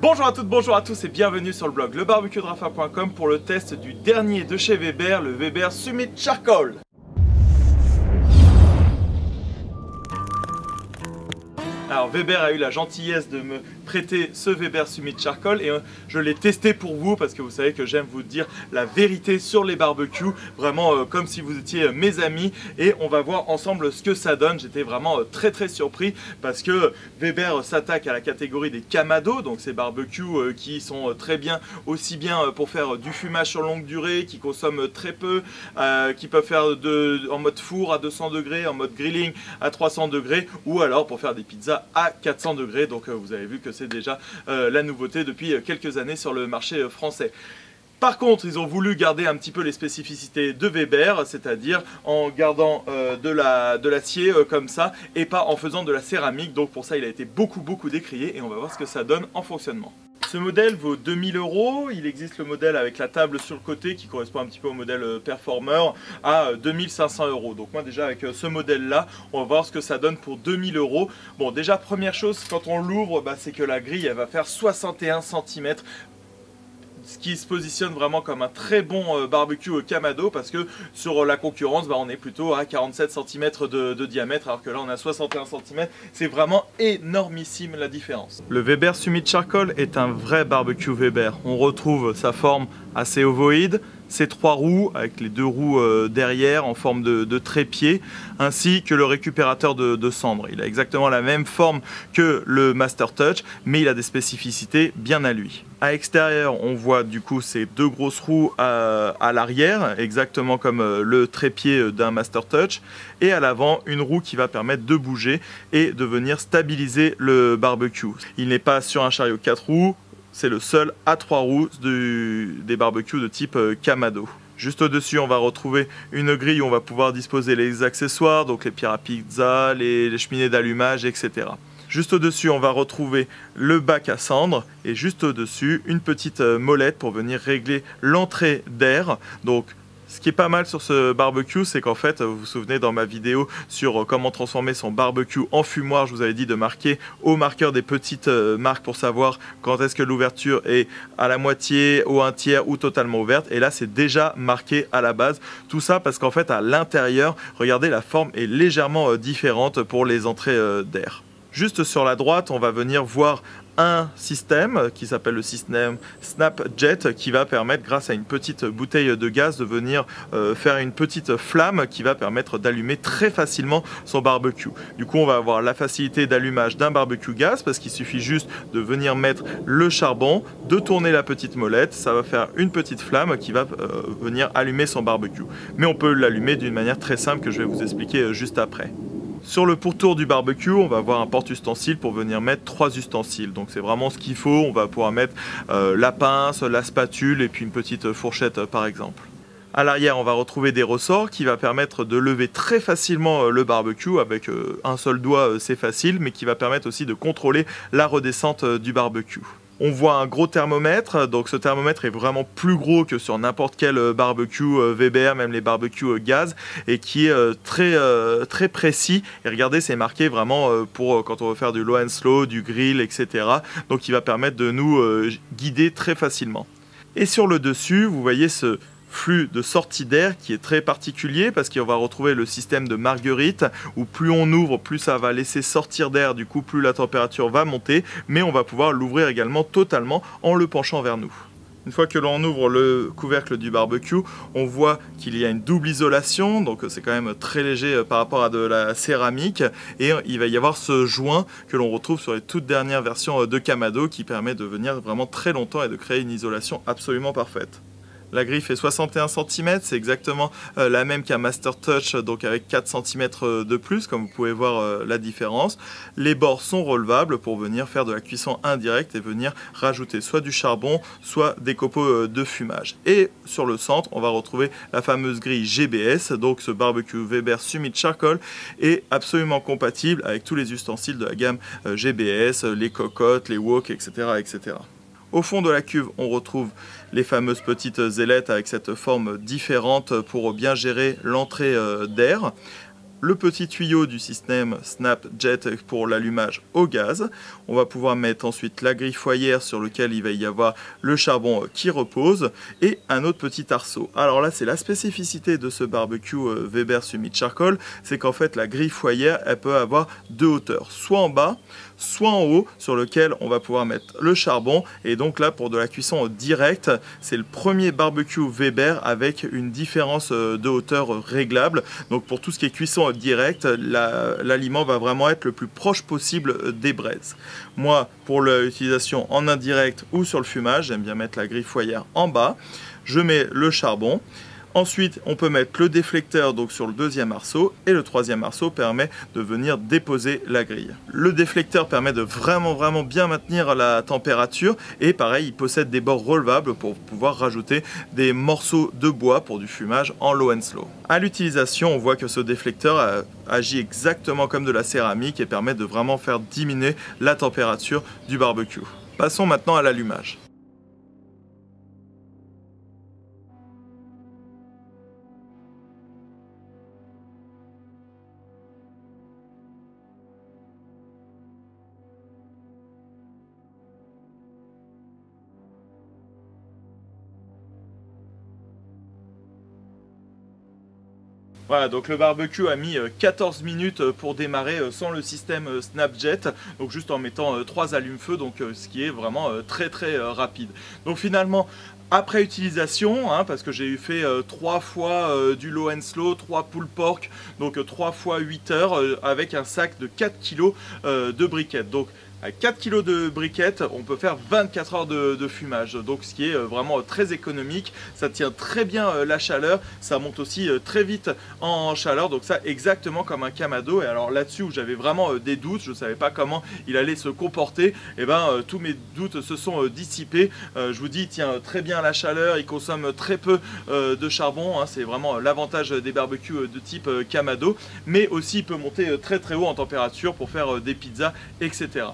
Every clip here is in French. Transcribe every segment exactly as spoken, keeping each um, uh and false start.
Bonjour à toutes, bonjour à tous et bienvenue sur le blog le barbecue de raphaël point com pour le test du dernier de chez Weber, le Weber Summit Charcoal. Alors Weber a eu la gentillesse de me prêter ce Weber Summit Charcoal et je l'ai testé pour vous parce que vous savez que j'aime vous dire la vérité sur les barbecues, vraiment euh, comme si vous étiez mes amis, et on va voir ensemble ce que ça donne. J'étais vraiment euh, très très surpris parce que Weber s'attaque à la catégorie des Kamado, donc ces barbecues euh, qui sont euh, très bien, aussi bien euh, pour faire du fumage sur longue durée, qui consomment très peu, euh, qui peuvent faire de, en mode four à deux cents degrés, en mode grilling à trois cents degrés, ou alors pour faire des pizzas à quatre cents degrés. Donc euh, vous avez vu que c'est déjà euh, la nouveauté depuis quelques années sur le marché euh, français. Par contre, ils ont voulu garder un petit peu les spécificités de Weber, c'est-à-dire en gardant euh, de la, de l'acier euh, comme ça et pas en faisant de la céramique. Donc pour ça, il a été beaucoup beaucoup décrié et on va voir ce que ça donne en fonctionnement. Ce modèle vaut deux mille euros, il existe le modèle avec la table sur le côté qui correspond un petit peu au modèle Performer à deux mille cinq cents euros. Donc moi déjà avec ce modèle là, on va voir ce que ça donne pour deux mille euros. Bon, déjà première chose, quand on l'ouvre, bah, c'est que la grille elle va faire soixante et un centimètres, ce qui se positionne vraiment comme un très bon euh, barbecue euh, Kamado, parce que sur euh, la concurrence, bah, on est plutôt à quarante-sept centimètres de, de diamètre, alors que là on a soixante et un centimètres. C'est vraiment énormissime la différence. Le Weber Summit Charcoal est un vrai barbecue Weber. On retrouve sa forme assez ovoïde, ses trois roues avec les deux roues euh, derrière en forme de, de trépied, ainsi que le récupérateur de, de cendres. Il a exactement la même forme que le Master Touch, mais il a des spécificités bien à lui. À l'extérieur, on voit du coup ces deux grosses roues à, à l'arrière, exactement comme euh, le trépied d'un Master Touch, et à l'avant, une roue qui va permettre de bouger et de venir stabiliser le barbecue. Il n'est pas sur un chariot quatre roues, c'est le seul à trois roues du, des barbecues de type euh, Kamado. Juste au-dessus, on va retrouver une grille où on va pouvoir disposer les accessoires, donc les pierres à pizza, les, les cheminées d'allumage, et cetera. Juste au-dessus, on va retrouver le bac à cendres et juste au-dessus, une petite molette pour venir régler l'entrée d'air. Donc, ce qui est pas mal sur ce barbecue, c'est qu'en fait, vous vous souvenez dans ma vidéo sur comment transformer son barbecue en fumoir, je vous avais dit de marquer au marqueur des petites marques pour savoir quand est-ce que l'ouverture est à la moitié, au un tiers ou totalement ouverte. Et là, c'est déjà marqué à la base. Tout ça parce qu'en fait, à l'intérieur, regardez, la forme est légèrement différente pour les entrées d'air. Juste sur la droite, on va venir voir un système qui s'appelle le système Snapjet, qui va permettre, grâce à une petite bouteille de gaz, de venir euh, faire une petite flamme qui va permettre d'allumer très facilement son barbecue. Du coup, on va avoir la facilité d'allumage d'un barbecue gaz parce qu'il suffit juste de venir mettre le charbon, de tourner la petite molette, ça va faire une petite flamme qui va euh, venir allumer son barbecue. Mais on peut l'allumer d'une manière très simple que je vais vous expliquer juste après. Sur le pourtour du barbecue, on va avoir un porte-ustensiles pour venir mettre trois ustensiles. Donc c'est vraiment ce qu'il faut. On va pouvoir mettre euh, la pince, la spatule et puis une petite fourchette euh, par exemple. À l'arrière, on va retrouver des ressorts qui va permettre de lever très facilement euh, le barbecue. Avec euh, un seul doigt, euh, c'est facile, mais qui va permettre aussi de contrôler la redescente euh, du barbecue. On voit un gros thermomètre, donc ce thermomètre est vraiment plus gros que sur n'importe quel barbecue Weber, même les barbecues gaz, et qui est très, très précis. Et regardez, c'est marqué vraiment pour quand on veut faire du low and slow, du grill, et cetera. Donc il va permettre de nous guider très facilement. Et sur le dessus, vous voyez ce flux de sortie d'air qui est très particulier parce qu'on va retrouver le système de marguerite où plus on ouvre, plus ça va laisser sortir d'air, du coup plus la température va monter, mais on va pouvoir l'ouvrir également totalement en le penchant vers nous. Une fois que l'on ouvre le couvercle du barbecue, on voit qu'il y a une double isolation, donc c'est quand même très léger par rapport à de la céramique, et il va y avoir ce joint que l'on retrouve sur les toutes dernières versions de Kamado qui permet de venir vraiment très longtemps et de créer une isolation absolument parfaite. La grille fait soixante et un centimètres, c'est exactement euh, la même qu'un Master Touch, donc avec quatre centimètres de plus, comme vous pouvez voir euh, la différence. Les bords sont relevables pour venir faire de la cuisson indirecte et venir rajouter soit du charbon, soit des copeaux euh, de fumage. Et sur le centre, on va retrouver la fameuse grille G B S, donc ce barbecue Weber Summit Charcoal est absolument compatible avec tous les ustensiles de la gamme euh, G B S, les cocottes, les wok, et cetera, et cetera. Au fond de la cuve, on retrouve les fameuses petites ailettes avec cette forme différente pour bien gérer l'entrée d'air. le petit tuyau du système Snapjet pour l'allumage au gaz. On va pouvoir mettre ensuite la grille foyère sur laquelle il va y avoir le charbon qui repose et un autre petit arceau. Alors là, c'est la spécificité de ce barbecue Weber Summit Charcoal, c'est qu'en fait la grille foyère, elle peut avoir deux hauteurs, soit en bas, soit en haut, sur lequel on va pouvoir mettre le charbon. Et donc là, pour de la cuisson directe, c'est le premier barbecue Weber avec une différence de hauteur réglable. Donc pour tout ce qui est cuisson directe, l'aliment va vraiment être le plus proche possible des braises. Moi, pour l'utilisation en indirect ou sur le fumage, j'aime bien mettre la grille foyère en bas. Je mets le charbon. Ensuite, on peut mettre le déflecteur donc sur le deuxième arceau et le troisième arceau permet de venir déposer la grille. Le déflecteur permet de vraiment vraiment bien maintenir la température et pareil, il possède des bords relevables pour pouvoir rajouter des morceaux de bois pour du fumage en low and slow. À l'utilisation, on voit que ce déflecteur agit exactement comme de la céramique et permet de vraiment faire diminuer la température du barbecue. Passons maintenant à l'allumage. Voilà, donc le barbecue a mis quatorze minutes pour démarrer sans le système Snapjet, donc juste en mettant trois allumes-feu, donc ce qui est vraiment très très rapide. Donc finalement, après utilisation, hein, parce que j'ai fait euh, trois fois euh, du low and slow, trois pulled pork, donc euh, trois fois huit heures euh, avec un sac de quatre kilos euh, de briquettes. Donc à quatre kilos de briquettes, on peut faire vingt-quatre heures de, de fumage, donc ce qui est vraiment très économique. Ça tient très bien la chaleur, ça monte aussi très vite en chaleur, donc ça exactement comme un Kamado. Et alors là-dessus où j'avais vraiment des doutes, je ne savais pas comment il allait se comporter, et ben tous mes doutes se sont dissipés. Je vous dis, il tient très bien la chaleur, il consomme très peu de charbon, hein, c'est vraiment l'avantage des barbecues de type Kamado, mais aussi il peut monter très très haut en température pour faire des pizzas, et cetera.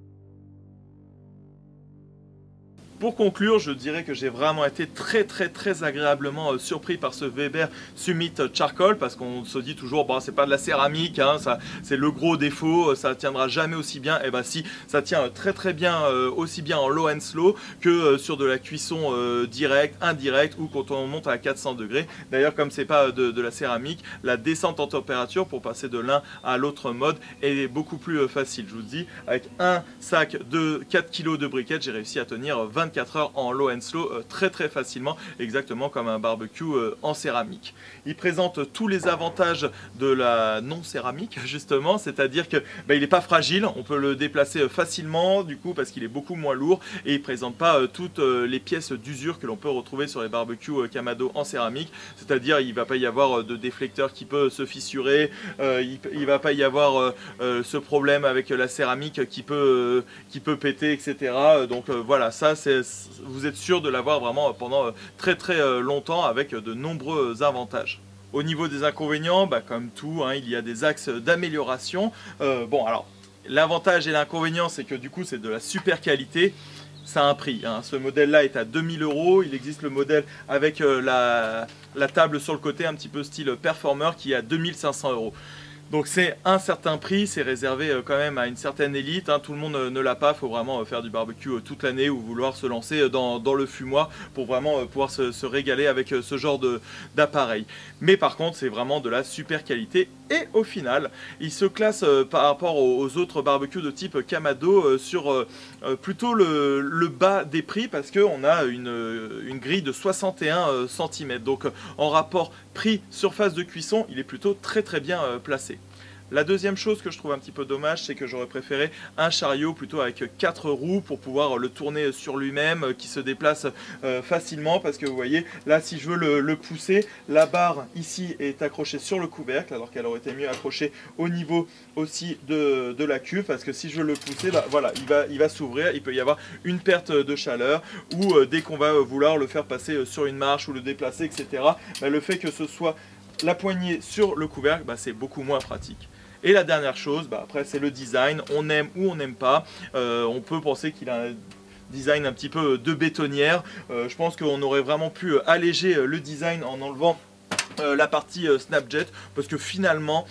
Pour conclure, je dirais que j'ai vraiment été très très très agréablement surpris par ce Weber Summit Charcoal, parce qu'on se dit toujours, bon, c'est pas de la céramique, hein, c'est le gros défaut, ça tiendra jamais aussi bien. Et ben si, ça tient très très bien, euh, aussi bien en low and slow que euh, sur de la cuisson euh, directe, indirecte ou quand on monte à quatre cents degrés. D'ailleurs, comme c'est pas de, de la céramique, la descente en température pour passer de l'un à l'autre mode est beaucoup plus facile. Je vous dis, avec un sac de quatre kilos de briquettes, j'ai réussi à tenir vingt-quatre heures en low and slow euh, très très facilement, exactement comme un barbecue euh, en céramique. Il présente tous les avantages de la non céramique justement, c'est-à-dire que bah, il n'est pas fragile, on peut le déplacer euh, facilement du coup parce qu'il est beaucoup moins lourd et il présente pas euh, toutes euh, les pièces d'usure que l'on peut retrouver sur les barbecues euh, Kamado en céramique, c'est-à-dire il va pas y avoir euh, de déflecteur qui peut se fissurer, euh, il, il va pas y avoir euh, euh, ce problème avec la céramique qui peut, euh, qui peut péter, et cetera. Donc euh, voilà, ça c'est vous êtes sûr de l'avoir vraiment pendant très très longtemps avec de nombreux avantages. Au niveau des inconvénients, bah, comme tout, hein, il y a des axes d'amélioration. Euh, bon alors, l'avantage et l'inconvénient, c'est que du coup c'est de la super qualité. Ça a un prix, hein. Ce modèle là est à deux mille euros, il existe le modèle avec euh, la, la table sur le côté un petit peu style performer qui est à deux mille cinq cents euros. Donc c'est un certain prix, c'est réservé quand même à une certaine élite, hein. Tout le monde ne l'a pas, il faut vraiment faire du barbecue toute l'année ou vouloir se lancer dans, dans le fumoir pour vraiment pouvoir se, se régaler avec ce genre d'appareil. Mais par contre c'est vraiment de la super qualité et au final il se classe par rapport aux autres barbecues de type Kamado sur plutôt le, le bas des prix parce qu'on a une, une grille de soixante et un centimètres. Donc en rapport prix surface de cuisson, il est plutôt très très bien placé. La deuxième chose que je trouve un petit peu dommage, c'est que j'aurais préféré un chariot plutôt avec quatre roues pour pouvoir le tourner sur lui-même, qui se déplace euh, facilement, parce que vous voyez, là si je veux le, le pousser, la barre ici est accrochée sur le couvercle, alors qu'elle aurait été mieux accrochée au niveau aussi de, de la cuve, parce que si je veux le pousser, bah, voilà, il va, il va s'ouvrir, il peut y avoir une perte de chaleur, ou euh, dès qu'on va vouloir le faire passer sur une marche ou le déplacer, et cetera, bah, le fait que ce soit la poignée sur le couvercle, bah, c'est beaucoup moins pratique. Et la dernière chose, bah après c'est le design, on aime ou on n'aime pas, euh, on peut penser qu'il a un design un petit peu de bétonnière, euh, je pense qu'on aurait vraiment pu alléger le design en enlevant euh, la partie euh, Snapjet, parce que finalement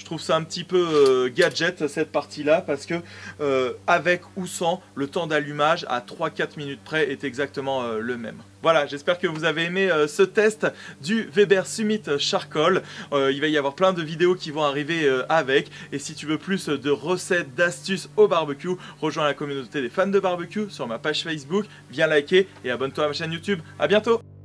trouve ça un petit peu euh, gadget cette partie-là parce que euh, avec ou sans, le temps d'allumage à trois à quatre minutes près est exactement euh, le même. Voilà, j'espère que vous avez aimé euh, ce test du Weber Summit Charcoal. Euh, il va y avoir plein de vidéos qui vont arriver euh, avec. Et si tu veux plus de recettes, d'astuces au barbecue, rejoins la communauté des fans de barbecue sur ma page Facebook. Viens liker et abonne-toi à ma chaîne YouTube. A bientôt!